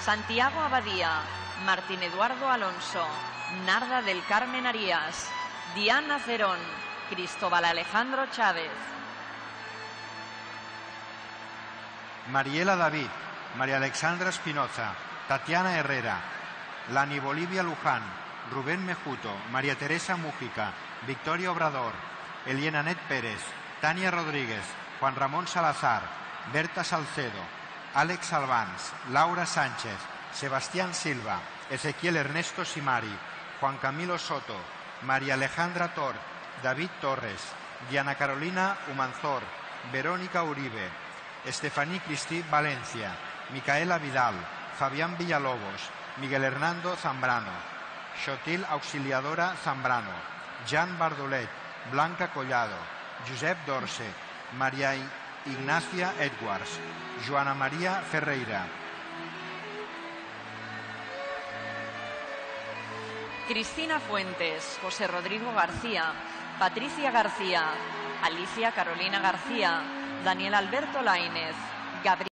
Santiago Abadía, Martín Eduardo Alonso, Narda del Carmen Arias, Diana Cerón, Cristóbal Alejandro Chávez. Mariela David, María Alexandra Espinoza, Tatiana Herrera, Lani Bolivia Luján, Rubén Mejuto, María Teresa Mújica, Victoria Obrador, Eliana Net Pérez, Tania Rodríguez, Juan Ramón Salazar, Berta Salcedo, Àlex Albans, Laura Sánchez, Sebastián Silva, Ezequiel Ernesto Simari, Juan Camilo Soto, María Alejandra Tort, David Torres, Diana Carolina Humanzor, Verónica Uribe, Estefaní Cristí Valencia, Micaela Vidal, Fabián Villalobos, Miguel Hernando Zambrano, Xotil Auxiliadora Zambrano, Jan Bardolet, Blanca Collado, Josep Dorce, María Ignacia Edwards, Joana María Ferreira. Cristina Fuentes, José Rodrigo García, Patricia García, Alicia Carolina García, Daniel Alberto Laínez, Gabriel